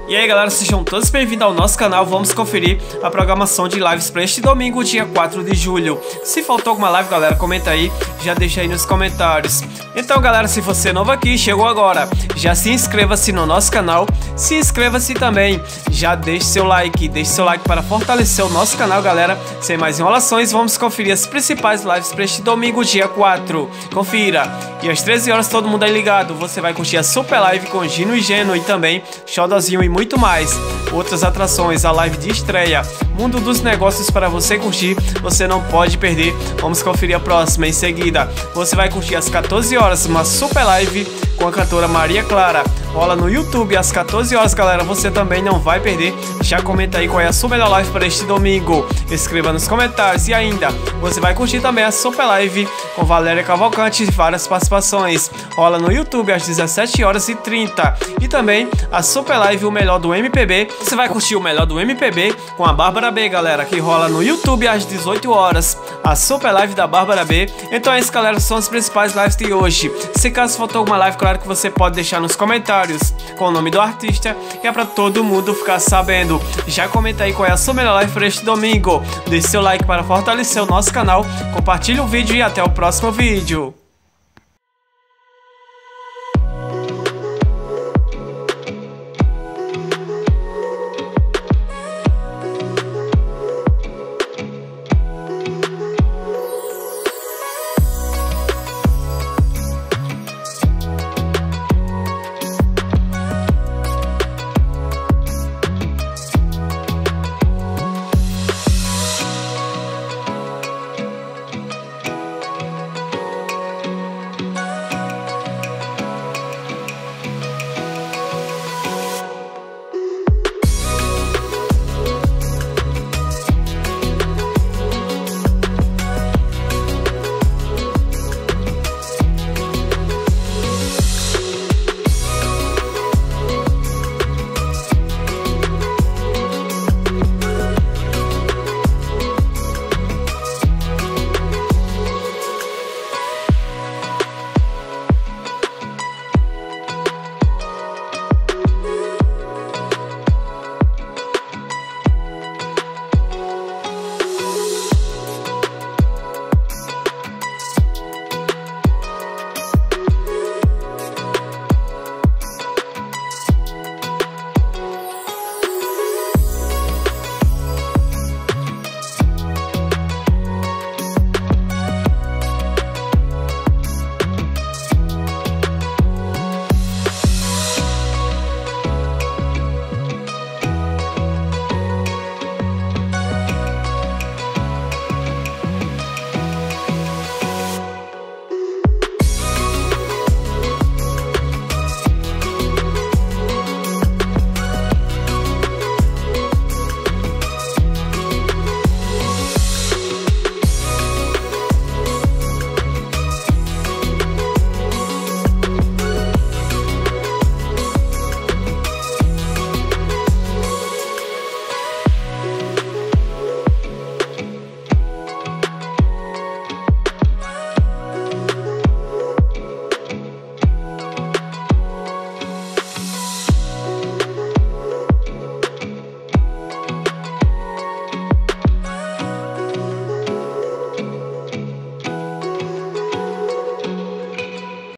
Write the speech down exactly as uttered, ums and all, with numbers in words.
E aí galera, sejam todos bem-vindos ao nosso canal. Vamos conferir a programação de lives para este domingo, dia quatro de julho. Se faltou alguma live, galera, comenta aí, já deixa aí nos comentários. Então galera, se você é novo aqui, chegou agora, já se inscreva-se no nosso canal. Se inscreva-se também, já deixe seu like, deixe seu like para fortalecer o nosso canal, galera. Sem mais enrolações, vamos conferir as principais lives para este domingo, dia quatro. Confira. E às treze horas, todo mundo aí ligado, você vai curtir a super live com Gino e Geno e também Xodozinho e muito mais. Outras atrações, a live de estreia, Mundo dos Negócios para você curtir, você não pode perder. Vamos conferir a próxima. Em seguida, você vai curtir às quatorze horas uma super live com a cantora Maria Clara. Rola no YouTube às quatorze horas, galera, você também não vai perder. Já comenta aí qual é a sua melhor live para este domingo. Escreva nos comentários. E ainda, você vai curtir também a super live com Valéria Cavalcante e várias participações. Rola no YouTube às dezessete horas e trinta. E também a super live O Melhor do M P B. Você vai curtir o melhor do M P B com a Bárbara B, galera, que rola no YouTube às dezoito horas. A super live da Bárbara B. Então é isso, galera, são as principais lives de hoje. Se caso faltou alguma live, claro que você pode deixar nos comentários com o nome do artista, que é pra todo mundo ficar sabendo. Já comenta aí qual é a sua melhor live para este domingo. Deixe seu like para fortalecer o nosso canal, compartilhe o vídeo e até o próximo vídeo.